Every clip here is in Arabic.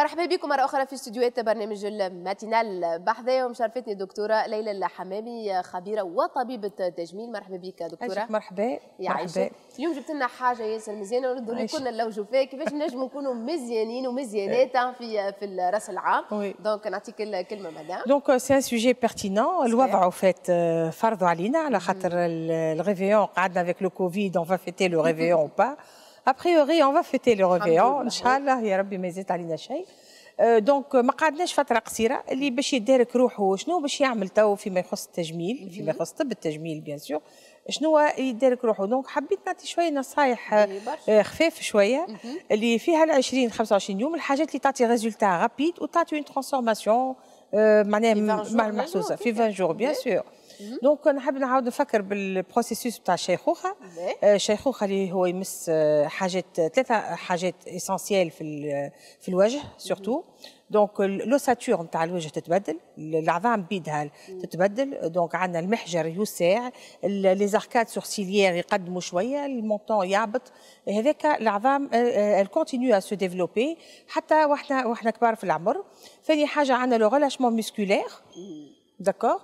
مرحبا بكم مرة أخرى في استديوهات برنامج الماتينال. بحذايا ومشرفتني الدكتورة ليلى الحمامي، خبيرة وطبيبة تجميل. مرحبا بك دكتورة. مرحبا. مرحبا. اليوم جبت لنا حاجة ياسر مزيانة ونردوا لي كنا نلوجوا فيها كيفاش نجموا نكونوا مزيانين ومزيانات في الراس العام. دونك نعطيك الكلمة مدام. دونك سي ان سوجي بيرتينون. الوضع فات فرضوا علينا على خاطر الريفيون قعدنا افيك لو كوفيد اون فا فيتي لو ريفيون او با. A priori, on va fêter le réveillon, Inch'Allah, يا ربي ما يزيد علينا شيء. دونك ما قعدناش فترة قصيرة اللي باش يدارك روحه شنو باش يعمل تو فيما يخص التجميل، فيما يخص طب التجميل بيان سور، شنو يدارك روحه. دونك حبيت نعطي شوية نصايح خفاف شوية اللي فيها ال 20 25 يوم، الحاجات اللي تعطي ريزولتا رابيد وتعطي اون ترانسفورماسيون معناها محسوسة في 20 جور بيان سور. دونك نحب نعاود نفكر بالبروسيسوس تاع الشيخوخه. الشيخوخه اللي هو يمس ثلاثه حاجات اسونسيال في الوجه سورتو. دونك لوساتور نتاع الوجه تتبدل، العظام بيدها تتبدل. دونك عندنا المحجر يوسع، لي زاركاد سورسيليير يقدموا شويه، المونطون يهبط، هذاك العظام الكونتينيو ا سو ديفلوبي حتى واحنا كبار في العمر. ثاني حاجه عندنا لو ريلاشمون مسكولير، داكور.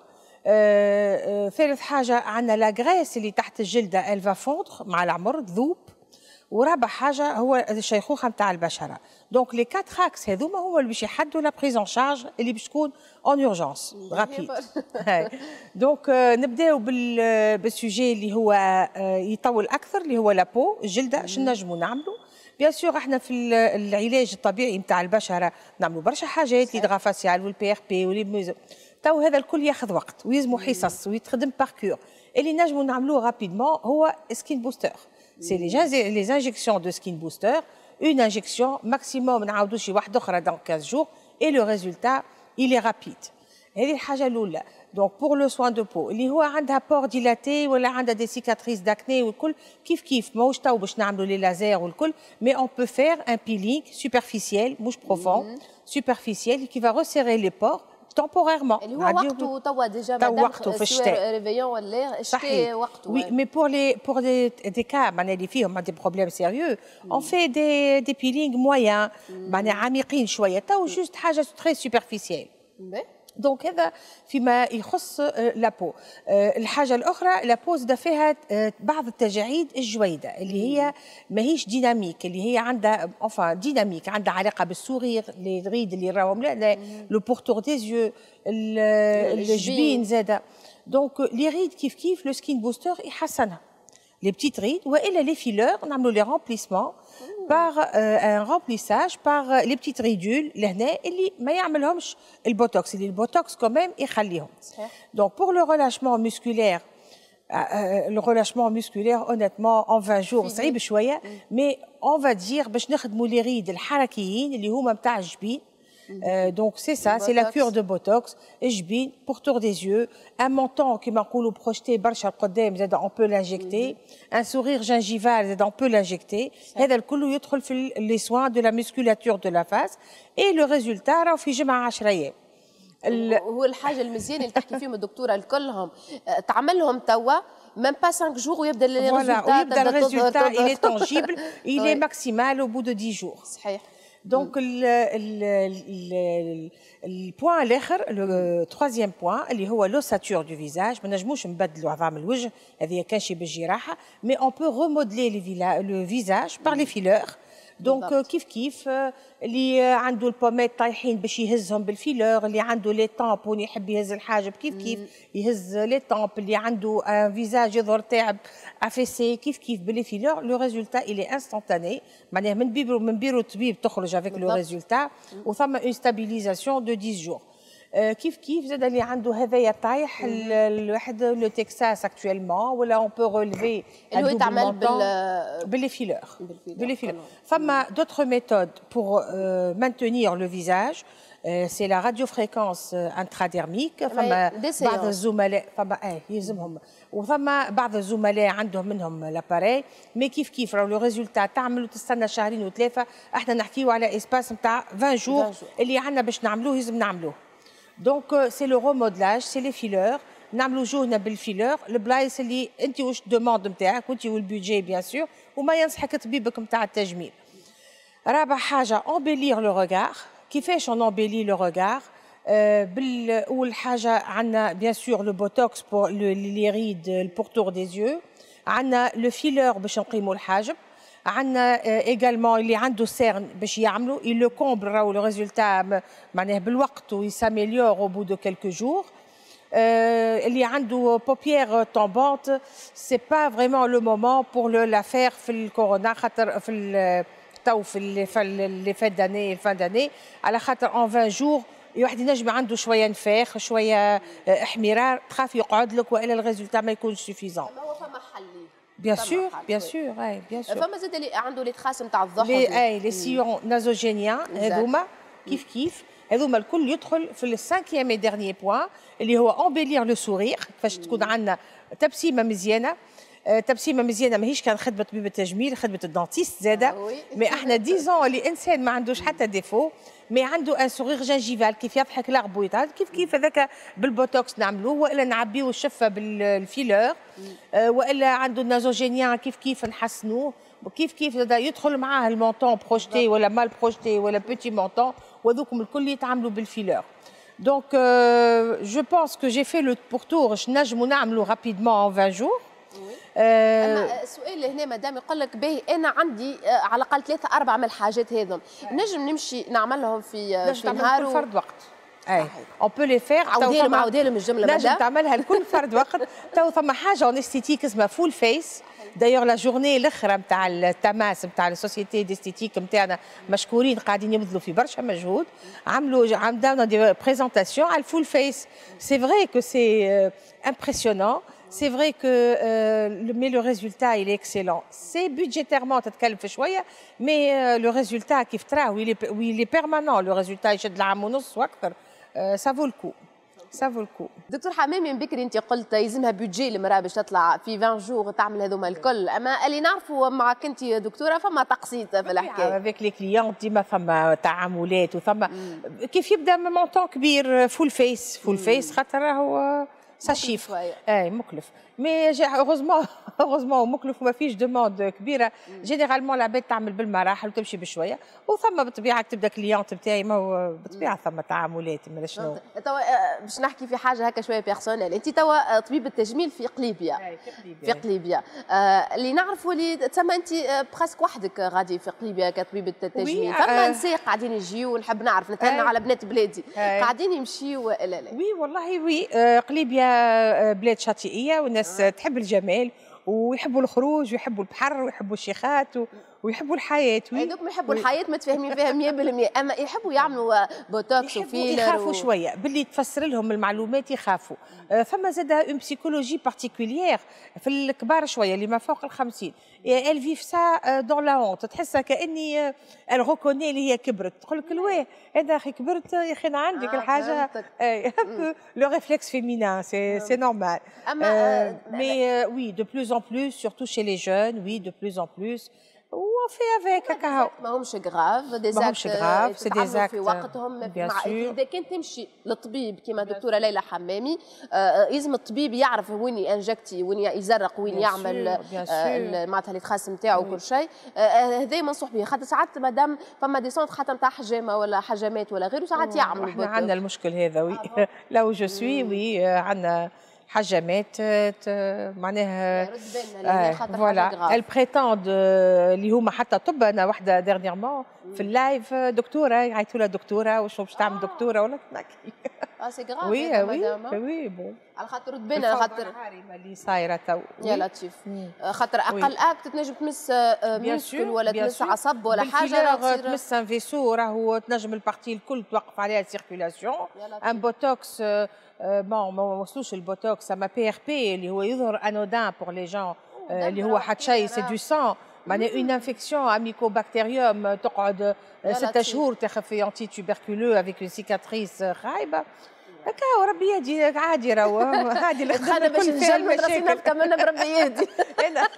ثالث حاجة عندنا لا غريس اللي تحت الجلدة الفا فوندر مع العمر تذوب. ورابع حاجة هو الشيخوخة نتاع البشرة. دونك لي كات اكس هذوما هما اللي باش يحدوا لا بريزون شارج اللي باش تكون اون اورجونس رابيد. دونك نبداو بالسوجي اللي هو يطول أكثر اللي هو لابو الجلدة. شنو نجموا نعملوا؟ بيان سور احنا في العلاج الطبيعي نتاع البشرة نعملوا برشا حاجات، لي دغا فاسيال والبي ار بي واللي تو هذا الكل ياخذ وقت ويلزموا حصص ويتخدم باركور. اللي نجموا نعملوه رابيدمون هو سكين بوستر. سي لي انجيكسيون دو سكين بوستر، اون انجيكسيون ماكسيموم نعاودوا واحده اخرى دون 15 جور اي لو ريزولتا إلي رابيد. هذه الحاجه الاولى. دونك بور لو سوان دو بو اللي هو عندها بور ديلاتي ولا عندها دي سيكاتريس داكني والكل كيف ماهوش تو باش نعملوا لي لازير والكل، مي اون بو فير ان بيلينغ سوبرفيسيال مش بروفون، سوبرفيسيال كي فا ريسيري لي بور temporairement. اللي هو وقته توا ديجا مادام وقته في الشتاء ريفيون ولا الشتاء وقته. وي مي بور دي كا معناها اللي فيهم دي بروبليم سيريو اون في دي بيلينغ مويان معناها عميقين شويه، تو جوست حاجه تري سوبرفيسيال. دونك هذا فيما يخص لابو. الحاجه الاخرى لابو زاد فيها بعض التجاعيد الجويده اللي هي ماهيش ديناميك، اللي هي عندها انفان ديناميك، عندها علاقه بالسورير، لي ريد اللي راهم لو بورتور دي زيو، الجبين زاده. دونك لي ريد كيف لو سكين بوستر يحسنها، les petites rides والا les fillers نعملوا les remplissement par un remplissage par les petites ridules لهنا اللي ما يعملهمش البوتوكس، اللي البوتوكس كمان يخليهم. donc pour le relâchement musculaire le relâchement musculaire honnêtement en 20 jours صعيب شويه، mais on va dire باش نخدموا les rides الحركيين اللي هما نتاع الجبين. Donc c'est ça, c'est la cure de Botox, الجبين, pourtour des yeux, un menton qui m'a نقولوا projeté برشا القدام زاد on peut l'injecter, un sourire gingival زاد on peut l'injecter. هذا الكل يدخل في les soins de la musculature de la face et le résultat راهو في جمعة 10 أيام. هو الحاجة المزيانة اللي تحكي فيهم الدكتورة الكلهم تعمل لهم توا même pas 5 jours ويبدا الريزولتا il est tangible, il est maximal au bout de 10 jours. صحيح. Donc, le point الاخر le troisième point اللي هو l'ossature du visage. ما نجموش نبدلوا عظام الوجه، هذه كان شي بالجراحه، mais on peut remodeler le visage par les fillers. دونك كيف اللي عنده البومات طايحين باش يهزهم بالفيلور، اللي عنده لي طامبون يحب يهز الحاجب كيف يهز لي طامب، اللي عنده ان فيزاج يظهر تاعب افيسي كيف باللي فيلور. لو ريزولتا الي انستانتاني، معناها من بيرو الطبيب تخرج افيك لو ريزولتا، وثم اون ستابيليزاسيون دو 10 جور. كيف زاد اللي عنده هذايا طايح الواحد لو تكساس اكطويلمون ولا اون بو روليفي اللي هو يتعمل باللي فيلور. فما دوطخ ميثود بور مانتونير لو فيزاج، سي لا راديوفريكونس انتراديرميك. فما بعض الزملاء فما يلزمهم، وفما بعض الزملاء عندهم منهم لاباري، مي كيف راهو لو ريزولتا تعمل وتستنى شهرين وثلاثه. احنا نحكيو على اسباس نتاع 20 جور اللي عندنا باش نعملوه لازم نعملوه. دونك سي لو ريمودلاج، سي لي فيلور، نعملوا جوهنا بالفيلور البلايص اللي انت واش دوموند نتاعك وانت والبودجي بيان سور وما ينصحك طبيبك نتاع التجميل. رابع حاجه امبيلير لو ريغار كيفاش on embellit le regard. أول حاجة عندنا bien sûr le botox pour les rides, le pourtour des yeux. عندنا le filler باش نقيموا الحاجب. عندنا également اللي عنده سيرن باش يعملوا il le comble راهو le résultat معناه بالوقت و s'améliore au bout de quelques jours. اللي عنده paupières tombantes c'est pas vraiment le moment pour la faire في الكورونا خاطر في تو في les fêtes d'année fin d'année على خاطر en 20 jours واحد ينجم عنده شويه نفاخ شويه احمرار تخاف يقعد لك والا الريزولتا ما يكونش سوفيزون. هو فما حل بيان سور بيان سور اي بيان سور. فما زاد اللي عنده لي تخاس نتاع الضحك لي سيون نازوجينيان هذوما كيف هذوما الكل يدخل في السانكيام ديرنيي بوان اللي هو امبيلير لو سورير كيفاش تكون عندنا تبسيمه مزيانه. تبسيمه مزيانه ماهيش كان خدمه طبيب التجميل خدمه الدونتيست زاده مي احنا ديزون اللي انسان ما عندوش حتى ديفو مي عنده ان سورير جنجيفال كيف يضحك لغبويط كيف هذاك بالبوتوكس نعملوه والا نعبيو الشفه بالفيلر والا عنده النازوجينيان كيف نحسنوه كيف يدخل معاه المونطون بروجتي ولا مال بروجتي ولا بيتي مونطون وذوكم الكل يتعاملوا بالفيلر. دونك جو بونس كو جي في لو بورتور نجموا نعملوا رابيدمون en 20 jours. اما السؤال اللي هنا مدام يقول لك باهي انا عندي على الاقل 3 4 من الحاجات هذم نجم نمشي نعملهم في نهار كل فرد وقت. اي اون بو لي فير عاودي لهم الجمله نجم تعملها لكل فرد وقت. تو ثم حاجه اون استيتيك اسمها فول فيس دايوغ لا جورني الاخرى نتاع التماس نتاع السوسيتي ديستيتيك نتاعنا مشكورين قاعدين يبذلوا في برشا مجهود عملوا دي بريزونطاسيون على الفول فيس. سي فري كو سي امبرسيونون. C'est vrai que mais le résultat il est excellent. C'est budgétairement تتكلم في شويه mais le résultat كيف تراه il est permanent. le résultat يشد العام ونص واكثر. ça vaut le coup. ça vaut le coup. دكتور حمامي من بكري انت قلت يلزمها بيدجي المراه باش تطلع في 20 جور تعمل هذوما الكل اما اللي نعرفوا معك انت دكتوره فما تقسيط في الحكايه. افيك لي كليون ديما فما تعاملات وثما كيف يبدا مونطون كبير فول فيس خاطر راهو سا شيف اي مكلف مي هوروزمون مكلف وما فيش دوموند كبيره. جينيرالمون العباد تعمل بالمراحل وتمشي بشويه وثم بالطبيعه تبدا كليونت بتاعي ما هو بالطبيعه ثم تعاملات ما شنو. توا باش نحكي في حاجه هكا شويه بيرسونيل. انت توا طبيب التجميل في قليبيا في قليبيا اللي نعرفوا اللي تسمى انت براسك وحدك غادي في قليبيا كطبيبه التجميل. فما نساء قاعدين يجيو نحب نعرف نتهنى على بنات بلادي قاعدين يمشيوا ولا لا؟ وي والله وي قليبيا بلاد شاطئيه والناس تحب الجمال ويحبوا الخروج ويحبوا البحر ويحبوا الشيخات ويحبوا الحياه. هذوك ما يحبوا الحياه ما تفهمين فيها 100% اما يحبوا يعملوا بوتوكس وفيلر يخافوا شويه باللي تفسر لهم المعلومات يخافوا. فما زاد اون بسيكولوجي بارتيكوليير في الكبار شويه اللي ما فوق ال50 ال فيف سا دون لا هونت تحسها كاني الغوكوني اللي هي كبرت تقول لك الواه هذا اخي كبرت يا اخي انا عندك الحاجه لو ريفلكس فيمينان سي نورمال. مي وي دو بلوز ان بلوس سورتو شي لي جون وي دو بلوز ان بلوس وفي افيك هكا ماهمش غراف سي دي زاكت في وقتهم اذا كان تمشي للطبيب كما دكتوره ليلى حمامي لازم الطبيب يعرف وين انجكتي وين يزرق وين يعمل معناتها اللي تخاس نتاعو وكل شيء. هذا منصوح به خاطر ساعات مادام فما دي سونتر خاطر نتاع حجامه ولا حجامات ولا غيره ساعات يعملوا. احنا عندنا المشكل هذا وي لو جو سوي وي عندنا حجامات معناها فوالا البريتوند اللي هما حتى طب. انا وحده ديرنييرمون في اللايف دكتوره يعيطوا لها دكتوره وشنو باش تعمل دكتوره ولا تنكي. سي غراف وي بون على خاطر تبان على خاطر اللي صايره تو يا لطيف خاطر اقل اكت تنجم تمس ميسكل ولا تمس عصب ولا حاجه تمس ان فيسو راهو تنجم البارتي الكل توقف عليها السيركيلاسيون. ان بوتوكس بون ما وصلوش البوتوكس اما بي ار بي اللي هو يظهر انودان بور لي جون اللي هو حتى شيء سي دو سان معناها اون انفكسيون اميكوبكتيريوم تقعد 6 شهور تاخذ في انتي توبركولو افيك اون سيكاتريس خايبه هكا وربي يهدي عادي راهو عادي خلينا باش نجلد راسنا كملنا بربي يهدي. انا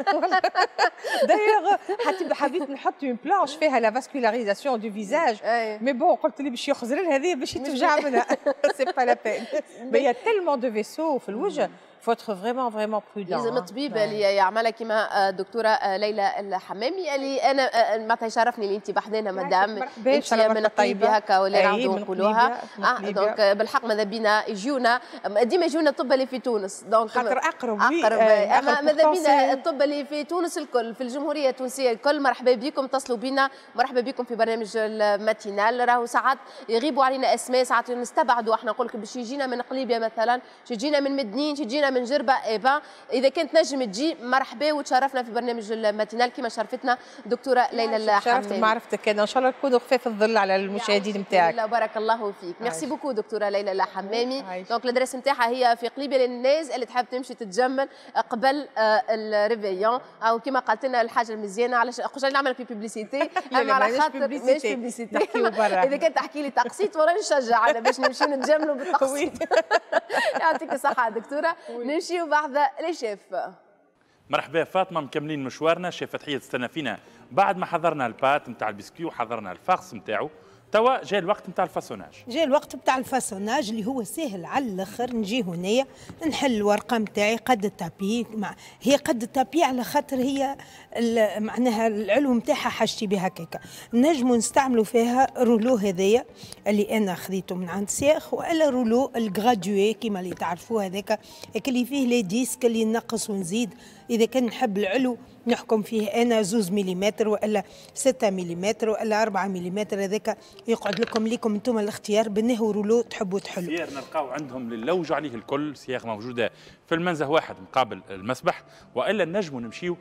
دايوغ حبيت نحط اون بلانش فيها لا فاسكولاريزاسيون دو فيزاج مي بون قلت لي باش يخزرل هذه باش يتوجع منها سي با لا بين مي تellement de vaisseaux في الوجه faut être vraiment prudent. لازم الطبيب اللي يعملها كما الدكتوره ليلى الحمامي اللي انا معناتها يشرفني اللي انت بحذانا مدام انت من قليبي هكا ولا نعاودوا نقولوها دونك بالحق ماذا بينا يجونا ديما يجونا الطب اللي في تونس دونك خاطر اقرب اما ماذا بينا الطب اللي في تونس الكل في الجمهوريه التونسيه الكل مرحبا بكم اتصلوا بنا مرحبا بكم في برنامج الماتينال راهو ساعات يغيبوا علينا اسماء ساعات نستبعدوا احنا نقول لك باش يجينا من قليبيه مثلا يجينا من مدنين يجينا من جربه ايبا اذا كانت نجم تجي مرحبا وتشرفنا في برنامج الماتينال كما شرفتنا دكتوره ليلى الحمامي. شرفت معرفتك انا ان شاء الله تكونوا خفاف الظل على المشاهدين نتاعك. بارك الله فيك ميرسي بوكو دكتوره ليلى الحمامي. دونك الادريس نتاعها هي في قليبيه للناس اللي تحب تمشي تتجمل قبل الريفيون او كما قالت لنا الحاجه المزيانه علاش قلت نعمل في بيبليسيتي اما على خاطر مش بيبليسيتي اذا كنت تحكي لي تقسيط ورا نشجع انا باش نمشي نتجملوا بالتقسيط. يعطيك الصحه دكتوره. نمشيو بعد لي شيف. مرحبا فاطمه مكملين مشوارنا. شيف فتحيه تستنى فينا بعد ما حضرنا البات نتاع البسكوي وحضرنا الفاخس نتاعو. توا جاء الوقت نتاع الفاسوناج. جاء الوقت نتاع الفاسوناج اللي هو سهل على الاخر. نجي هنايا نحل الورقه نتاعي قد التابي هي قد التابي على خاطر هي معناها العلو نتاعها حاجتي بها هكاكا. نجموا نستعملوا فيها رولو هذايا اللي انا خذيته من عند سياخ والا رولو الجراديوي كيما اللي تعرفوه هذاك اللي فيه لي ديسك اللي نقص ونزيد. اذا كان نحب العلو نحكم فيه انا 2 ملم والا 6 ملم والا 4 ملم هذاك يقعد لكم انتم الاختيار بنه رولو تحبوا تحلوا. سيار نلقاو عندهم للوج عليه الكل سياغ موجوده في المنزه واحد مقابل المسبح والا نجموا نمشيو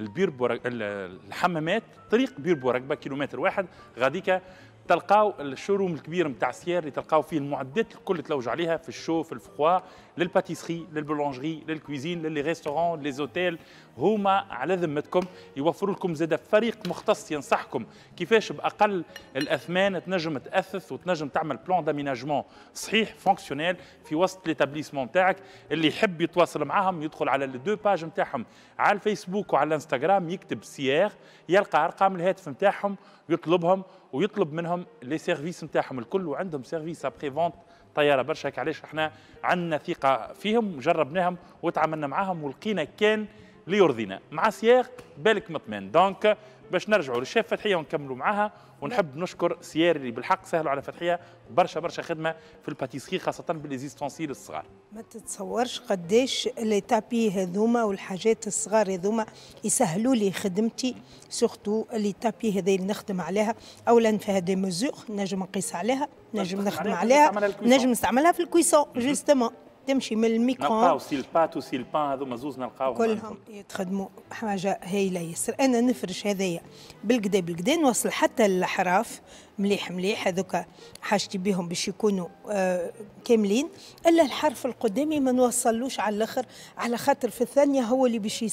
الحمامات طريق بير بورقبه كيلومتر واحد غاديكا تلقاو الشوروم الكبير نتاع سيار اللي تلقاو فيه المعدات الكل تلوج عليها في الشو في الفخوا للباتيسري للبولونجري للكويزين للي ريستورون ليزوتيل هما على ذمتكم يوفروا لكم زاد فريق مختص ينصحكم كيفاش باقل الاثمان تنجم تاثث وتنجم تعمل بلان داميناجمون صحيح فونكسيونيل في وسط ليتابليسمون نتاعك. اللي يحب يتواصل معاهم يدخل على الدو باج نتاعهم على الفيسبوك وعلى الانستغرام يكتب سيار يلقى ارقام الهاتف نتاعهم يطلبهم ويطلب منهم لي سيرفيس نتاعهم الكل وعندهم سيرفيس ابري فونت طياره برشا. علاش احنا عندنا ثقه فيهم جربناهم وتعاملنا معاهم ولقينا كان اللي يرضينا. مع سياغ بالك مطمئن. دونك باش نرجعوا للشيف فتحيه ونكملوا معاها ونحب نشكر سيار اللي بالحق سهلوا على فتحيه برشا خدمه في الباتيسري خاصه بالليزيستونسيل الصغار. ما تتصورش قداش لي تابي هذوما والحاجات الصغار هذوما يسهلوا لي خدمتي سورتو لي تابي هذه اللي نخدم عليها. اولا فيها دي مزور نجم نقيس عليها نجم نخدم عليها نجم نستعملها في الكويسون جوستومون تمشي من الميكرون نلقاو سيل بات وسيل بان هذوما زوز نلقاوهم كلهم يتخدموا حاجه هايله ياسر. انا نفرش هذايا بالكدا نوصل حتى الاحراف مليح هذوك حاجتي بهم باش يكونوا كاملين الا الحرف القدامي ما نوصلوش على الاخر على خاطر في الثانيه هو اللي باش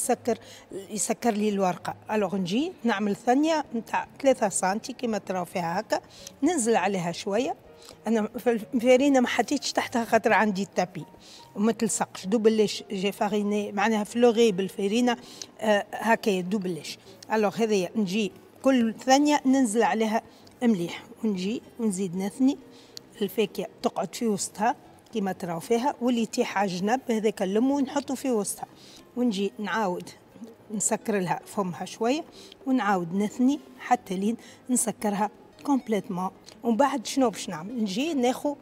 يسكر لي الورقه. الوغ نجي نعمل ثانيه نتاع 3 سنتي كما تراو فيها هكا ننزل عليها شويه. انا الفارينه ما حطيتش تحتها خاطر عندي التابي وما تلصقش دوبليش جي فاريني معناها فلوغي بالفارينه هكايا دوبليش. الوغ هذايا نجي كل ثانيه ننزل عليها مليح ونجي ونزيد نثني الفاكهه تقعد في وسطها كما تراو فيها واللي يتيح على جنب هذاك الليمون نحطه في وسطها ونجي نعاود نسكر لها فمها شويه ونعاود نثني حتى لين نسكرها كومبليتمون. ومن بعد شنو باش نعمل نجي ناخذ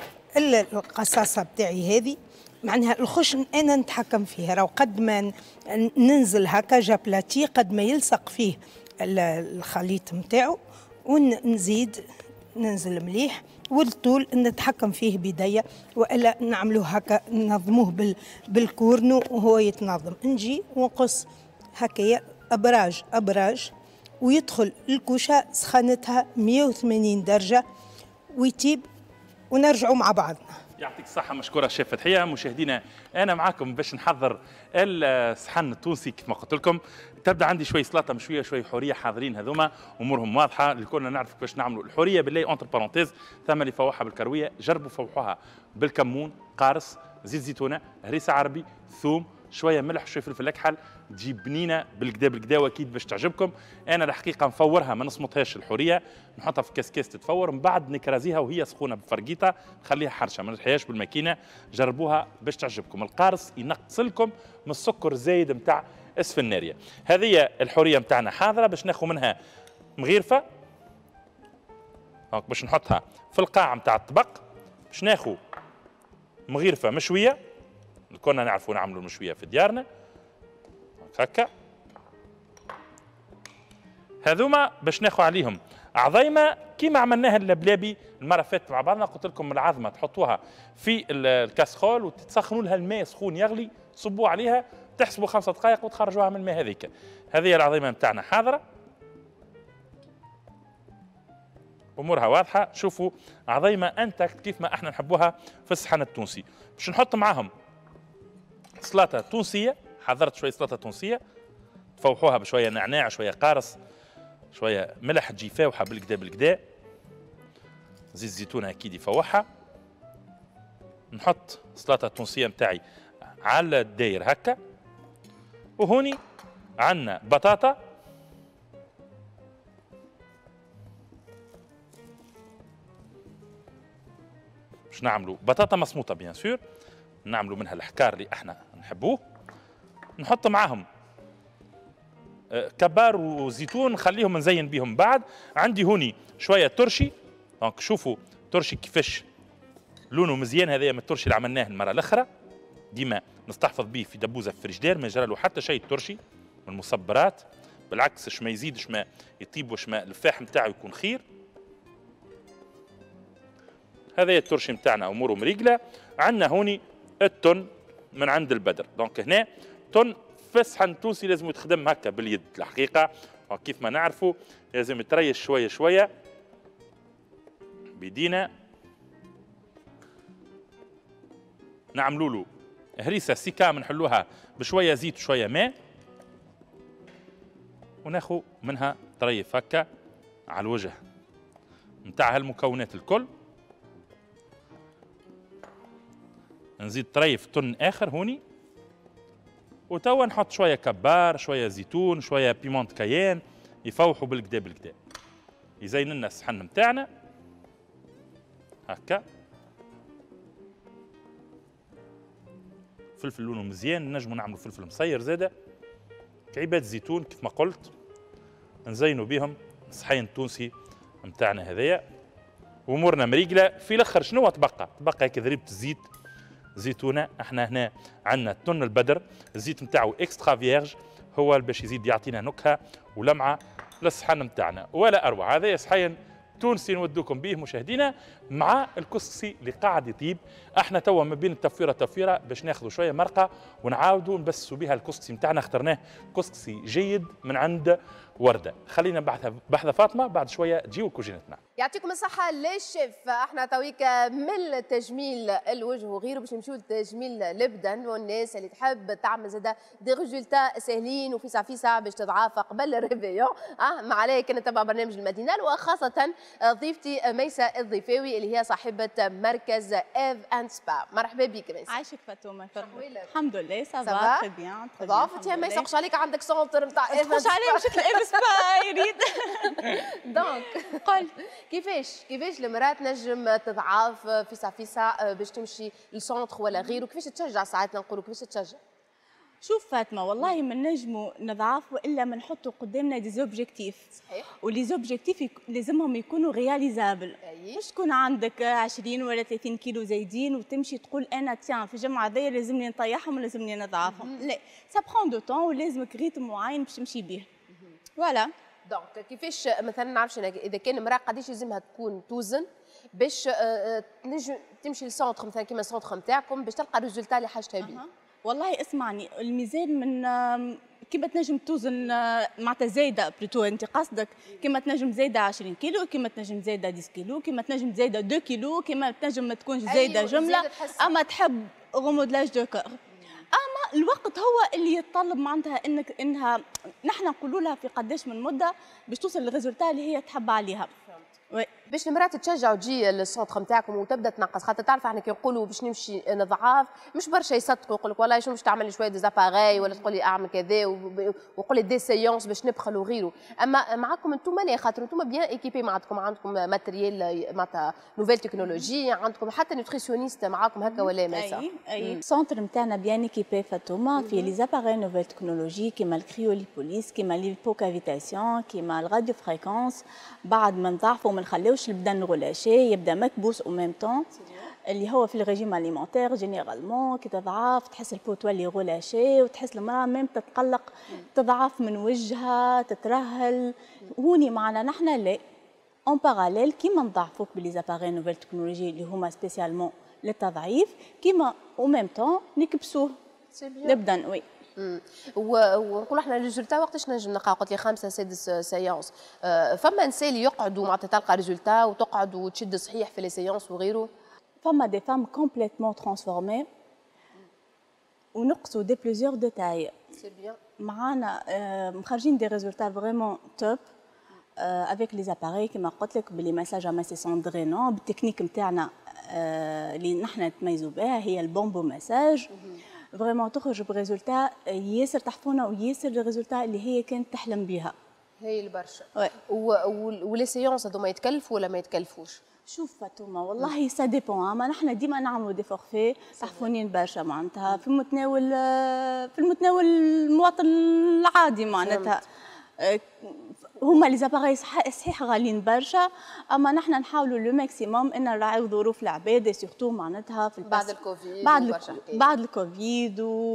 القصاصه بتاعي هذه معناها الخشن انا نتحكم فيها راهو قد ما ننزل هكا جابلاتي قد ما يلصق فيه الخليط نتاعو ونزيد ننزل مليح والطول نتحكم فيه بيديا والا نعملوه هكا ننظموه بالكورنو وهو يتنظم. نجي ونقص هكايا ابراج ويدخل الكوشه سخانتها 180 درجه ويتيب ونرجعوا مع بعضنا. يعطيك الصحة مشكورة شيف فتحية. مشاهدينا أنا معكم باش نحضر الصحن التونسي كما قلت لكم. تبدا عندي شوي سلطة مشوية شوي حورية حاضرين هذوما أمورهم واضحة الكلنا نعرف كيفاش نعملوا الحورية بالله أونتر بارونتيز ثم اللي فوحها بالكروية جربوا فوحوها بالكمون قارص زيت زيتونة هريسة عربي ثوم شويه ملح شويه فلفل اكحل، تجيب بنينه بالكدا بالكدا، واكيد باش تعجبكم. انا الحقيقه نفورها ما نصمتهاش الحوريه، نحطها في كاسكاس تتفور، من بعد نكرازيها وهي سخونه بفرقيطه، نخليها حرشه ما نحياش بالماكينه. جربوها باش تعجبكم. القارص ينقص لكم من السكر الزايد نتاع اسفناريه. هذه الحوريه نتاعنا حاضره، باش ناخذ منها مغيرفه باش نحطها في القاع نتاع الطبق. باش ناخذ مغيرفه مشويه، كنا نعرفوا نعملوا المشويه في ديارنا هكا. هذوما باش ناخذ عليهم عظيمه كيما عملناها اللبلابي المره فاتت مع بعضنا. قلت لكم العظمه تحطوها في الكاسخول وتسخنوا لها الماء سخون يغلي، تصبوا عليها، تحسبوا 5 دقائق وتخرجوها من الماء هذيك. هذه العظيمه نتاعنا حاضره، امورها واضحه. شوفوا عظيمه انتكت كيف ما احنا نحبوها في الصحن التونسي. باش نحط معاهم سلطه تونسيه، حضرت شويه سلطه تونسيه تفوحوها بشويه نعناع، شويه قارص، شويه ملح، تجي فاوحه بالكدا بالكدا. زيت زيتون اكيد يفوحها. نحط سلطه تونسيه نتاعي على الداير هكا. وهوني عندنا بطاطا، باش نعملوا بطاطا مصموطه بيان سور، نعملوا منها الحكار اللي احنا نحبوه. نحط معاهم كبار وزيتون نخليهم نزين بيهم بعد. عندي هوني شويه ترشي، دونك شوفوا ترشي كيفاش لونه مزيان. هذايا من الترشي اللي عملناه المره الاخرى، ديما نستحفظ به في دبوزه في الفريجدير، ما يجرى له حتى شيء الترشي من المصبرات، بالعكس شما يزيد شما يطيب وشما الفاح نتاعو يكون خير. هذا الترشي نتاعنا اموره مريقله. عندنا هوني التن من عند البدر، دونك هنا تن في الصحن التونسي لازم يتخدم هكا باليد الحقيقه، كيف ما نعرفوا لازم يتريش شويه شويه بيدينا. نعملوا له هريسه سيكا، نحلوها بشويه زيت وشويه ماء، وناخذ منها طريف هكا على الوجه نتاع هالمكونات الكل. نزيد طريف تن اخر هوني، وتوا نحط شويه كبار، شويه زيتون، شويه بيمونت كايان، يفوحوا بالكدا بالكدا، يزين لنا الصحن نتاعنا هكا. فلفل لونه مزيان، نجموا نعملوا فلفل مصير زاده، كعيبات زيتون كيف ما قلت، نزينوا بهم الصحين التونسي نتاعنا هذايا. وامورنا مريقله. في الاخر شنو تبقى هيك ذريبه الزيت، زيتونه. احنا هنا عندنا تن البدر، الزيت نتاعو اكسترا فيرج، هو باش يزيد يعطينا نكهه ولمعه للصحن نتاعنا ولا اروع. هذا صحين تونسي نودوكم به مشاهدينا مع الكسكسي اللي قاعد يطيب. احنا توا ما بين التفويره باش ناخذوا شويه مرقه ونعاودوا نبسوا بها الكسكسي نتاعنا. اخترناه كسكسي جيد من عند ورده. خلينا بحثه فاطمه، بعد شويه تجيو كوجينتنا. يعطيكم الصحة للشيف. احنا تويكا من تجميل الوجه وغيره باش نمشيو لتجميل البدن، والناس اللي تحب تعمل زاده دي ريزولتا ساهلين وفيسع فيسع باش تتعافى قبل الريفيون. ما عليه كنا نتبع برنامج المدينال، وخاصة ضيفتي ميسة الضيفاوي اللي هي صاحبة مركز ايف اند سبا. مرحبا بك ميسة. عايشك فاطمة. الحمد لله سافا تري بيان. ضافت يا ميسة قش عليك عندك سونتر نتاع ايف قش عليه مشيت لايف سبا يريد. دونك قل كيفاش المرأة تنجم تضعف فيسع باش تمشي للسونتر ولا غيره؟ كيفاش تشجع ساعات نقولوا كيفاش تشجع؟ شوف فاطمه، والله ما نجموا نضعفوا الا ما نحطوا قدامنا دي زوبجيكتيف. صحيح. ولي زوبجيكتيف لازمهم يكونوا رياليزابل. مش تكون عندك 20 ولا 30 كيلو زايدين وتمشي تقول انا تيان في الجمعه هذيا لازمني نطيحهم ولازمني نضعفهم. لا، سا برون دو طون ولازمك ريتم معين باش تمشي به. فوالا. دونك كيفاش مثلا نعرفش اذا كان امراه قداش لازمها تكون توزن باش تنجم تمشي للسونتر مثلا كيما السونتر نتاعكم باش تلقى الريزولتا اللي حاجتها به؟ والله اسمعني، الميزان من كيما تنجم توزن معناتها زايده بلوتو، انت قصدك كيما تنجم زايده 20 كيلو، كيما تنجم زايده 10 كيلو، كيما تنجم زايده 2 كيلو، كيما تنجم ما تكونش زايده جمله، اما تحب غومودلاج دو كور. اما الوقت هو اللي يتطلب معناتها انها نحن نقولوا لها في قداش من مده باش توصل للريزولتا اللي هي تحب عليها. باش المراه تتشجع وتجي للسونتر نتاعكم وتبدا تنقص، خاطر تعرف احنا كي نقولوا باش نمشي نضعاف مش برشا يصدقوا، يقول لك والله شنو باش تعمل لي شويه ديزاباغاي ولا تقول لي اعمل كذا ويقول لي دي سيونس باش نبخل وغيره. اما معكم انتم لا، خاطر انتم بيان ايكيبي، عندكم ماتريال معناتها نوفيل تكنولوجي، عندكم حتى نوتريسيونيست معاكم هكا ولا ما صح؟ اي السونتر نتاعنا بيان ايكيبي فاطمه في لي زاباري نوفيل تكنولوجي كيما الكريوليبوليس، كيما ليبوكافيتاسيون، كيما الراديو فريكونس. بعد ما نضعفوا وما نخليوش البدن غلاشي، يبدا مكبوس او ميم طون اللي هو في الريجيم اليمونتير. جينيرالمون كي تضعف تحس البو تولي غلاشي وتحس المراه ميم تتقلق، تضعف من وجهها، تترهل. هوني معنا نحن لا اون باراليل كيما نضعفوك بلي زاباري نوفيل تكنولوجي اللي هما سبيسيالمون للتضعيف، كيما او ميم طون نكبسوه البدن. وي ونقولوا احنا الريزولتا وقتاش نجم نلقاو؟ قلت لي 5 6 سيونس. فما نساء اللي يقعدوا معناتها تلقى ريزولتا وتقعد وتشد صحيح في لي سيونس وغيره. فما دي فام كومبليتمون ترانسفورمي ونقصوا دي بليزيور دو تاي. سي بيان. معانا مخرجين دي ريزولتا فريمون توب افيك لي زاباري كيما قلت لك بلي مساج ماسيسون درينون بالتكنيك نتاعنا اللي نحن نتميزوا بها هي البومبو مساج. فريمون تخرج بريزولتا ياسر تحفونا وياسر الريزولتا اللي هي كانت تحلم بها. هي البرشا. ولي سيونس هذوما يتكلفوا ولا ما يتكلفوش؟ شوف فاطمه والله سا ديبون، اما نحن ديما نعملوا دي فورفي تحفونين برشا معناتها في المتناول المواطن العادي معناتها. هما لي زاباري صحيح غاليين برشا، اما نحن نحاولوا لو ماكسيموم ان نراعيو ظروف العباد سورتو معناتها في بعد الكوفيد. بعد الكوفيد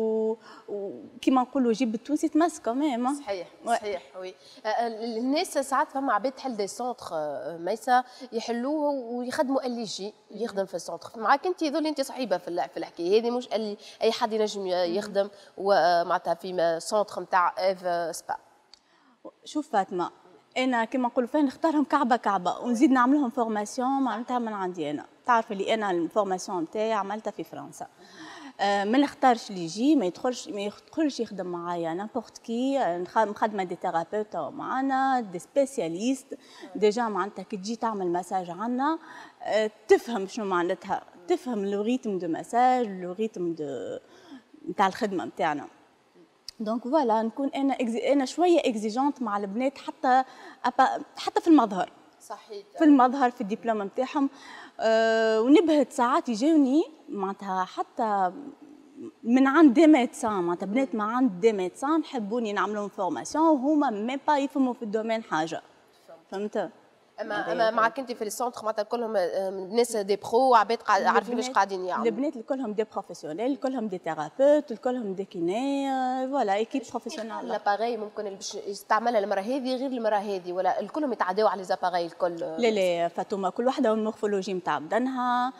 وكيما نقولوا جيب التونسي تمسك كمان. صحيح صحيح. وي الناس ساعات فما عباد تحل دي سونتر ميسا يحلوه ويخدموا اللي يجي يخدم في السونتر. معاك انت يظل انت صحيبه في الحكايه هذه، مش اللي اي حد ينجم يخدم ومعناتها في سونتر نتاع ايف سبا. شوف فاطمه انا كما نقولوا فين نختارهم كعبه كعبه ونزيد نعمل لهم فورماسيون معناتها من عندي انا. تعرف اللي انا الفورماسيون نتاعي عملتها في فرنسا. ما نختارش اللي يجي، ما يدخلش يخدم معايا نامبورت كي. مخدمه دي ثيرابيوت معانا، دي سبيسياليست ديجا معناتها كي تجي تعمل مساج عنا تفهم شنو معناتها، تفهم لو ريتم دو مساج، لو ريتم دو نتاع الخدمه نتاعنا. دونك فوالا نكون انا شويه اكزيجونت مع البنات حتى في المظهر. صحيح. في المظهر في الدبلوم نتاعهم. ونبهت ساعات يجوني معناتها حتى من عند دي ميدسان، معناتها بنات ما عند دي ميدسان نحبوني نعمل لهم فورماسيون وهما ميم با يفهموا في الدومين حاجه. فهمت؟ اما معك انت في السونتر معناتها كلهم ناس دي برو عباد عارفين واش قاعدين يعملوا. البنات كلهم دي بروفيسيونيل، كلهم دي ثيرابيوت، كلهم دي كيني، فوالا ايكيب بروفيسيونيل. لاباغي ممكن باش يستعملها المراه هذه غير المراه هذه ولا الكلهم يتعداو على ليزاباغي الكل؟ لا فاطمه كل وحده والمورفولوجي نتاع بدنها.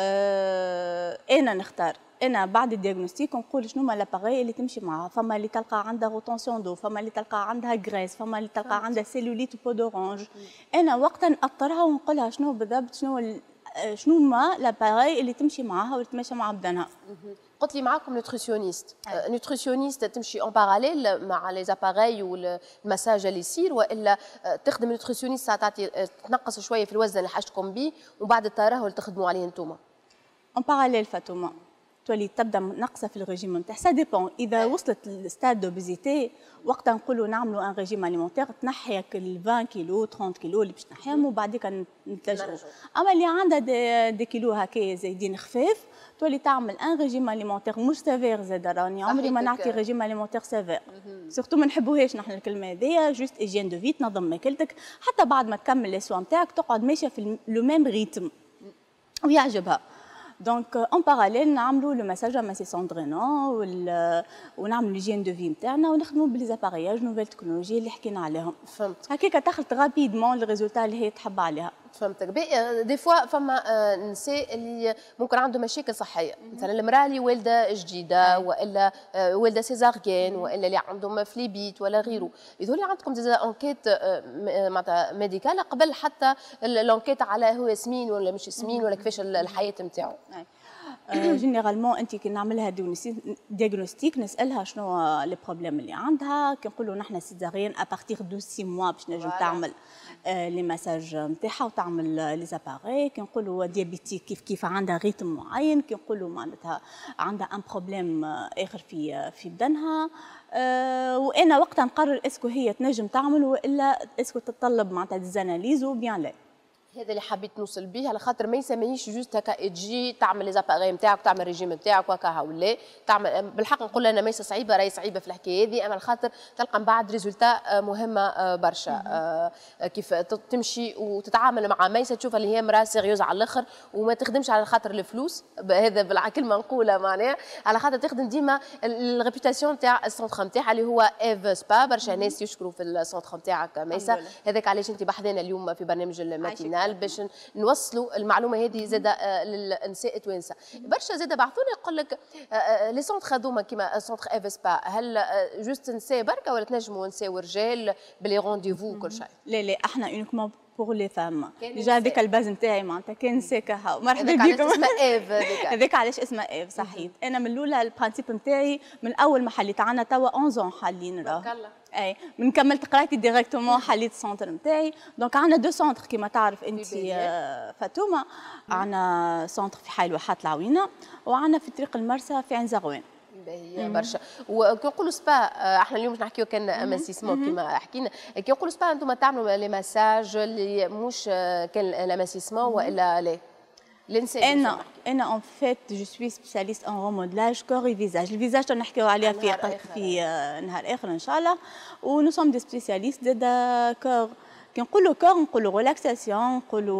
انا نختار، انا بعد الدياغنوستيك نقول شنو هما لاباغي اللي تمشي معها. فما اللي تلقى عندها روتونسيون دو، فما اللي تلقى عندها غريس، فما اللي تلقى عندها سيلوليت وبو دورانج. انا وقتا نأطرها ونقولها شنو بالضبط شنو هما لاباغي اللي تمشي معها واللي تمشي مع بدنها. قلت لي معاكم نوتريسيونيست. نوتريسيونيست تمشي اون باراليل مع لي زاباغي والمساج اللي يصير، والا تخدم نوتريسيونيست ساعات تنقص شويه في الوزن اللي حاجتكم به وبعد الترهل تخدموا عليه انتوما؟ اون باراليل فاطمه تولي تبدا ناقصه في الريجيم نتاعها. سا ديبون اذا وصلت للستاد دوبيزيتي وقتها نقولوا نعملوا ان ريجيم اليمونتير تنحيك ال 20 كيلو 30 كيلو اللي باش تنحيهم وبعديك نتلجوا. اما اللي عندها دي كيلو هكا زايدين خفاف تولي تعمل ان ريجيم اليمونتير مش سيفير زاد. راني عمري ما نعطي ريجيم اليمونتير سيفير، سورتو ما نحبوهاش نحن الكلمه هذيا. جوست ايجين دو في، تنظم ماكلتك حتى بعد ما تكمل لي سوا نتاعك تقعد ماشيه في لو ميم ريتم ويعجبها. دونك اون باراليل نعملوا لو مساج ماسيسون درينون ونعملوا ليجين دو في نتاعنا ونخدموا بلي زابارياج نوفيل تكنولوجي اللي حكينا عليهم. فهمت. هكاك تخلط غابيدمون الريزولتا اللي هي تحب عليها. فهمتك. دي فوا فما نساء اللي ممكن عندهم مشاكل صحيه، مثلا المراه اللي والده جديده والا والده سيزاريان والا اللي عندهم فليبيت ولا غيره، يظهر عندكم ديزا انكيت معناتها ميديكال قبل حتى الانكيت على هو سمين ولا مش سمين ولا كيفاش الحياه نتاعو. جينيرالمون انت كي نعملها دياغنوستيك نسالها شنو لي بروبليم اللي عندها، كي نقولوا نحن سيزاريان ابارتيغ دو 6 موا باش نجم تعمل لي مساج نتاعها وتعمل لي زاباري، كي نقولوا ديابيتيك كيف عندها ريتم معين، كي نقولوا معناتها عندها ان بروبليم اخر في بدنها. وانا وقتها نقرر اسكو هي تنجم تعمل والا اسكو تتطلب معناتها ديزاناليز وبيان لا. هذا اللي حبيت نوصل به، على خاطر ما يسميش جوست هكا تجي تعمل لي زاباغي نتاعك وتعمل الريجيم نتاعك وهكا ولا تعمل. بالحق نقول انا ميسه صعيبه، راهي صعيبه في الحكايه هذه، اما الخاطر تلقى من بعد ريزولتا مهمه برشا. كيف تمشي وتتعامل مع ميسه تشوف اللي هي مراه سيريوز على الاخر وما تخدمش على خاطر الفلوس، هذا بالكلمه نقولها معناها، على خاطر تخدم ديما الريبيوتاسيون تاع السونتر نتاعها اللي هو ايف سبا. برشا ناس يشكروا في السونتر نتاعك ميسه، هذاك علاش انت بحذانا اليوم في برنامج الماتينال باش نوصلوا المعلومه هذه زاده للنساء التوانسه. برشا زاده بعثونا يقول لك لي سونتر هذوما كيما سونتر ايف سبا، هل جوست نساء بركه ولا تنجموا نساء ورجال بلي رونديفو وكل شيء؟ لا احنا اونيكمون بور لي فام. ديجا هذيك الباز نتاعي معناتها كان نساء كهو. مرحبا بكم. اسمها ايف هذيك علاش اسمها ايف صحيت. انا من الاولى البرانسيب نتاعي من اول ما حليت عندنا توا 11 حالين راه. اي من كملت قرايتي ديريكتومون حليت السونتر نتاعي. دونك عندنا دو سونتر كيما تعرف انت فاطمه، عندنا سونتر في حي الواحات العوينه وعندنا في طريق المرسى في عين زغوان. باهي برشا. وكي نقولوا سبا، احنا اليوم باش نحكيو كان اماسيسمون كيما حكينا، كي نقولوا سبا انتم تعملوا لي مساج اللي مش كان الاماسيسمون والا لا؟ انا ان فيت جو سوي سبيسياليست ان ريمودلاج كور اي فيزاج. الفيزاج نحكيو عليها في نهار اخر ان شاء الله. ونو سوم دي سبيسياليست زاد كور. كي نقولوا كور نقولوا ريلاكساسيون،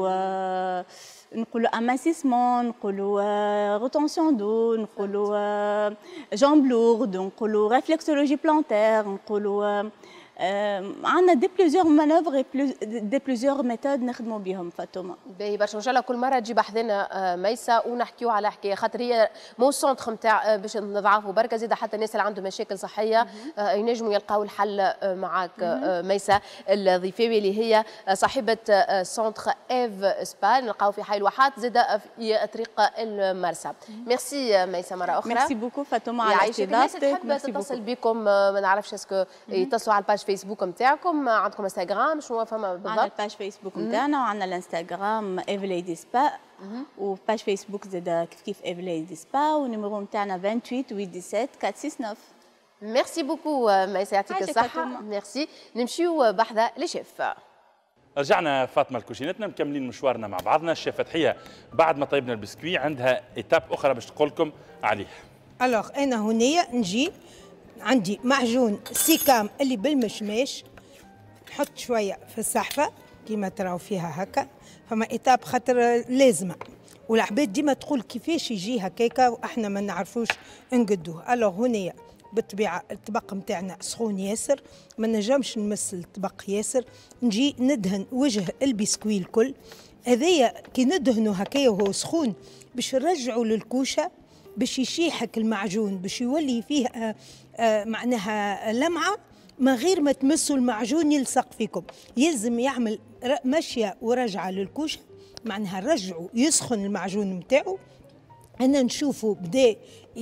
نقولوا اماسيسمون، نقولوا روتونسيون دو، نقولوا جامب لورد، نقولوا ريفلكسولوجي بلانتير، نقولوا عندنا دي بليزيور مانوفر دي بليزيور ميثود نخدموا بهم فاطمه. باهي برشا. ان شاء الله كل مره تجي بحذنا ميسه ونحكيو على حكايه، خاطر هي مو سونتر نتاع باش نضعفوا بركه، زيد حتى الناس اللي عندهم مشاكل صحيه ينجموا يلقاو الحل معاك ميسه الضيفاوي اللي هي صاحبه سونتر ايف سبا، نلقاو في حي الواحات زيد في طريق المرسى. ميرسي ميسه مره اخرى. ميرسي بوكو فاطمه على استضافتك. الناس تحب تتصل بكم ما نعرفش اسكو يتصلوا على الباج فيسبوك نتاعكم، عندكم انستغرام شنو فما بالضبط؟ عندنا الباج فيسبوك نتاعنا وعندنا الانستغرام ايف ليدي سبا، وباج فيسبوك زاد كيف ايف ليدي سبا، ونيميرو نتاعنا 28 817 469. ميرسي بوكو ميسه يعطيك الصحه. ميرسي. نمشيو بحذا لشيف. رجعنا فاطمه لكوشينتنا مكملين مشوارنا مع بعضنا. الشيف فتحيه بعد ما طيبنا البسكوي عندها ايتاب اخرى باش تقول لكم عليها. الوغ انا هنايا نجي عندي معجون سيكام اللي بالمشماش، نحط شويه في الصحفه كيما تراو فيها هكا، فما ايتاب خاطر لازمه، والعباد ديما تقول كيفاش يجي هكاكا واحنا ما نعرفوش نقدوه. الوغ هنايا بالطبيعه الطبق نتاعنا سخون ياسر، ما نجمش نمس الطبق ياسر، نجي ندهن وجه البسكوي الكل. هذايا كي ندهنوا هكايا وهو سخون باش نرجعوا للكوشه باش يشيحك المعجون، باش يولي فيه معناها لمعه من غير ما تمسوا المعجون يلصق فيكم. يلزم يعمل مشيه ورجعه للكوشه، معناها رجعوا يسخن المعجون نتاعو. أنا نشوفه بدا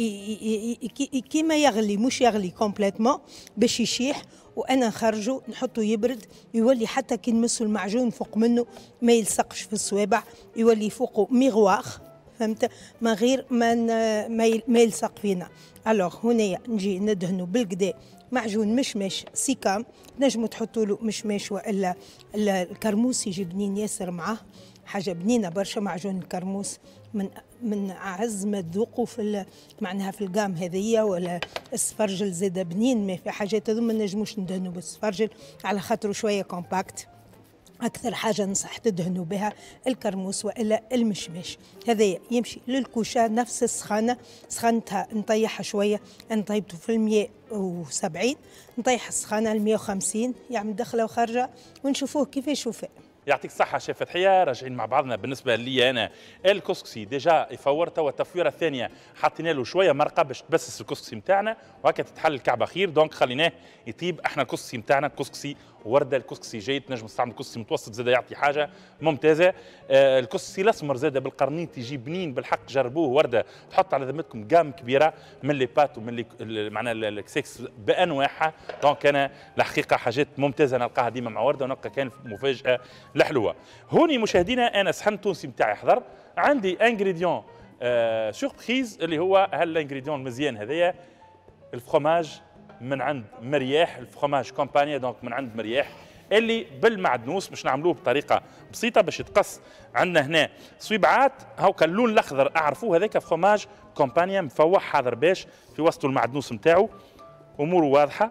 كيما يغلي، مش يغلي كومبليتمون باش يشيح، وانا نخرجه نحطه يبرد، يولي حتى كي نمسوا المعجون فوق منه ما يلصقش في الصوابع، يولي فوقه ميغواخ، فهمت، من غير ما يلصق فينا. الوغ هنايا نجي ندهنوا بالكدا معجون مشماش سيكام، نجموا تحطوا له مشماش والا الكرموس يجي بنين ياسر معاه، حاجه بنينه برشا. معجون الكرموس من اعز ما تذوقوا في معناها في القام هذيا، ولا السفرجل زاده بنين. ما في حاجات هذوما ما نجموش ندهنوا بالسفرجل على خاطره شويه كومباكت. اكثر حاجه نصح تدهنوا بها الكرموس والا المشماش. هذايا يمشي للكوشه نفس السخانه، سخنتها نطيحها شويه، انا طيبته في 170 نطيح السخانه ل 150، يعمل دخله وخارجه ونشوفوه كيفاش وفاء. يعطيك الصحة شيف فتحية. راجعين مع بعضنا. بالنسبة لي أنا الكسكسي ديجا يفور، توا التفويرة الثانية حطينا له شوية مرقة باش تبسس الكسكسي نتاعنا وهكا تتحل الكعبة خير. دونك خليناه يطيب. احنا الكسكسي نتاعنا كسكسي ورده. الكسكسي جيد، تنجم تستعمل كسكسي متوسط زاد يعطي حاجه ممتازه. الكسكسي الاسمر زاد بالقرنيط يجي بنين بالحق، جربوه. ورده تحط على ذمتكم جام كبيره من لي بات ومن معناها الكسكس بانواعها. دونك انا الحقيقه حاجات ممتازه نلقاها ديما مع ورده، ونلقى كان مفاجاه الحلوه. هوني مشاهدينا انا صحن تونسي نتاعي حضر، عندي انغريديون سوربريز اللي هو هالانغريديون المزيان هذايا، الفرomage من عند مرياح، الفرomage كومبانيا دونك من عند مرياح اللي بالمعدنوس. باش نعملوه بطريقه بسيطه باش يتقص. عندنا هنا صويبعات هاكا اللون الاخضر اعرفوه، هذاك فرomage كومبانيا مفوح حاضر باش في وسط المعدنوس نتاعو. اموره واضحه.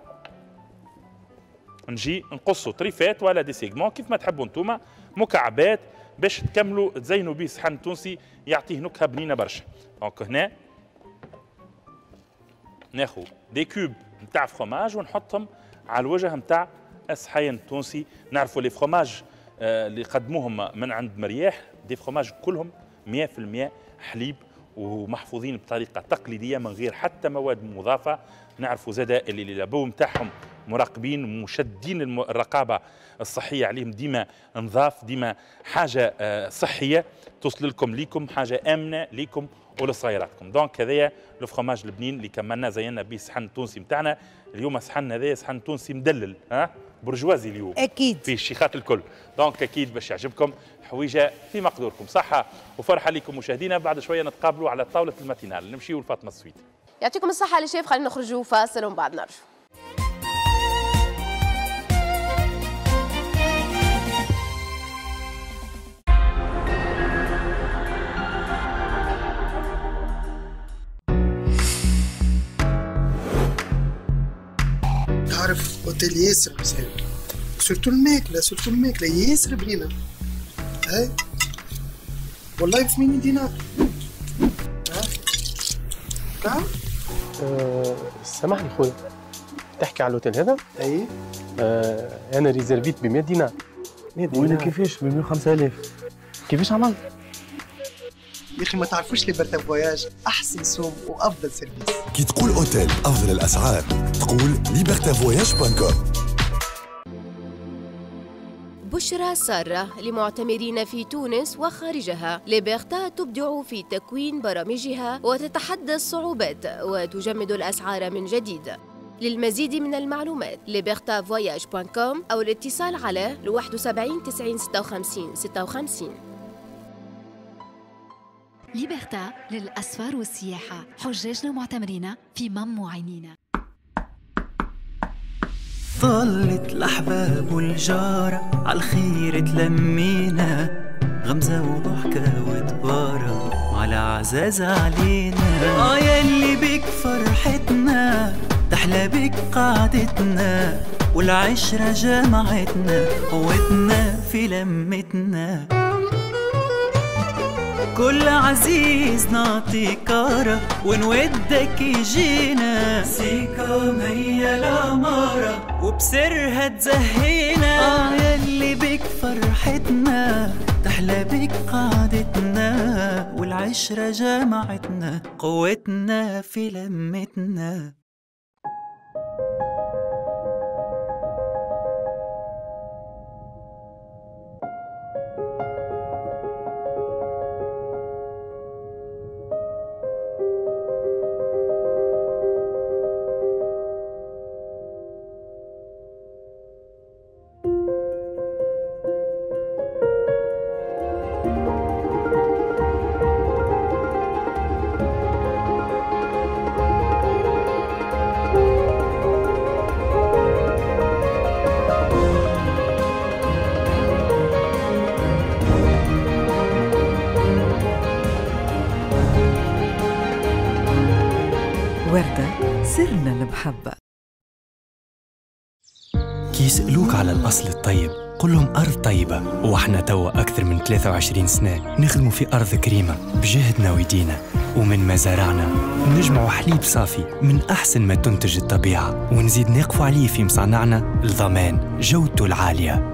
نجي نقصوا طريفات ولا دي سيغمون كيف ما تحبوا انتوما، مكعبات باش تكملوا تزينوا به صحن تونسي يعطيه نكهه بنينه برشا. دونك هنا ناخذ دي كوب نتاع فرomage ونحطهم على الوجه نتاع الصحين التونسي. نعرفوا لي فرomage اللي قدموهم من عند مرياح دي فرomage كلهم 100% حليب ومحفوظين بطريقه تقليديه من غير حتى مواد مضافه. نعرفوا زادا اللي الابو نتاعهم مراقبين ومشدين الرقابه الصحيه عليهم، ديما نظاف، ديما حاجه صحيه توصل لكم حاجه امنه لكم ولصغيراتكم. دونك هذايا لو فرomage البنين اللي كملنا زينا به الصحن التونسي نتاعنا اليوم. صحن هذايا صحن تونسي مدلل، برجوازي اليوم اكيد في الشيخات الكل. دونك اكيد باش يعجبكم، حويجه في مقدوركم. صحه وفرحه لكم مشاهدينا. بعد شويه نتقابلوا على طاوله الماتينال، نمشيو لفاطمه السويدي. يعطيكم الصحه اللي شاف. خلينا نخرجوا فاصل ومن بعد نرجعوا. تعرف اوتيل ياسر مزيان، سورتو الماكله ياسر بنينه. هاي والله ب 80 دينار. كام؟ سامحني خويا، تحكي على الاوتيل هذا؟ اي انا ريزيرفيت ب 100 دينار. 100 دينار؟ وانا كيفاش ب 105,000؟ كيفاش عملت؟ يا اخي ما تعرفوش ليبرتا فواياج احسن سوم وافضل سيرفيس. كي تقول اوتيل افضل الاسعار تقول libertavoyage.com. بشرى سارة لمعتمرين في تونس وخارجها. ليبرتا تبدع في تكوين برامجها وتتحدى الصعوبات وتجمد الأسعار من جديد. للمزيد من المعلومات libertavoyage.com أو الاتصال على 71 90 56 56. ليبرتا للأسفار والسياحة، حجاجنا ومعتمرين في معينين. طلت الأحباب والجارة عالخير تلمينا، غمزة وضحكة وتبارة وعلى عزاز علينا. ياللي بك فرحتنا تحلى بك قعدتنا، والعشرة جمعتنا قوتنا في لمتنا. كل عزيز نعطي كارة ونودك يجينا، سيكا مية العمارة وبسرها تزهينا. ياللي بك فرحتنا تحلى بك قعدتنا، والعشرة جمعتنا قوتنا في لمتنا. وردة سرنا المحبة. كي يسألوك على الأصل الطيب قل لهم أرض طيبة. وإحنا توا أكثر من 23 سنة نخدموا في أرض كريمة بجهدنا ويدينا، ومن مزارعنا نجمعوا حليب صافي من أحسن ما تنتج الطبيعة، ونزيد نقفوا عليه في مصانعنا لضمان جودته العالية،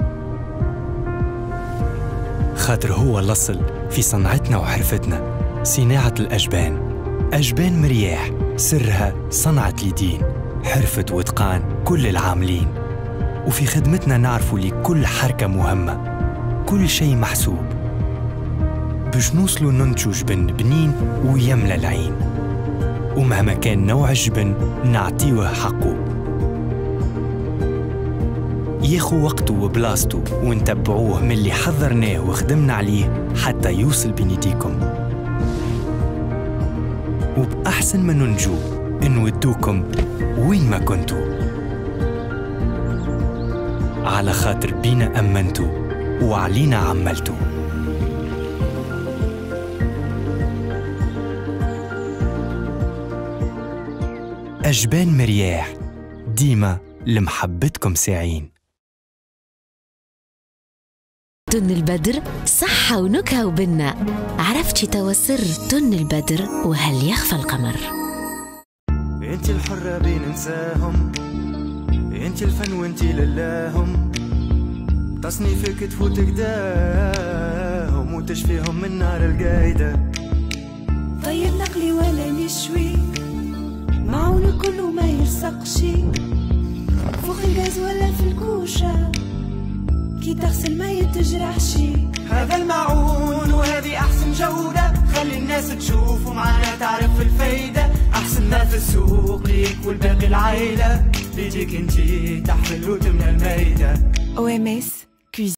خاطر هو الأصل في صنعتنا وحرفتنا. صناعة الأجبان، أجبان مرياح، سرها صنعة اليدين، حرفة واتقان كل العاملين. وفي خدمتنا نعرفوا لي كل حركة مهمة، كل شيء محسوب باش نوصلوا ننتجوا جبن بنين ويملى العين، ومهما كان نوع الجبن نعطيوه حقه، ياخو وقته وبلاصته ونتبعوه من اللي حضرناه وخدمنا عليه حتى يوصل بين يديكم، وبأحسن ما ننجو نودوكم وين ما كنتوا، على خاطر بينا أمنتوا وعلينا عملتوا. أجبان مرياح ديما لمحبتكم ساعين. تن البدر صحة ونكهة وبنة، عرفتي توا سر تن البدر وهل يخفى القمر. انت الحرة بين نساهم، انت الفن وانت للاهم، تصنيفك تفوت قداهم وتشفيهم من نار القايدة. طيب نقلي ولا نشوي، معون كله ما يرسقشي، فوق الغاز ولا في الكوشة، كي تغسل ما يتجرحشي. هذا المعون وهذه أحسن جودة، خلي الناس تشوف ومعانا تعرف الفايدة. أحسن ما في السوق ليك والباقي العائلة، بيديك انتي تحفل وتملى المايدة. OMS Cuisine.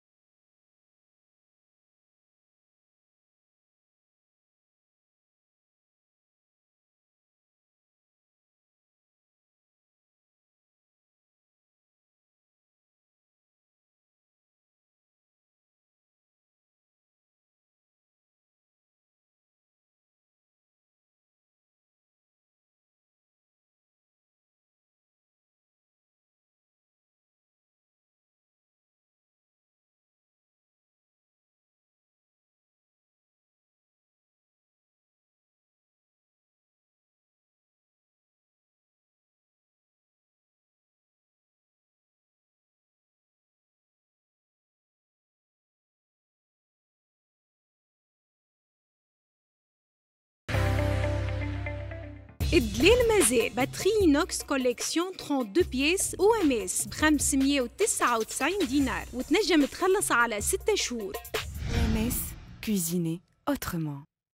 الدليل مازال باتري إينوكس كوليكسيون 32 بيس OMS ب 599 دينار وتنجم تخلص على 6 شهور. OMS Cuisiner autrement.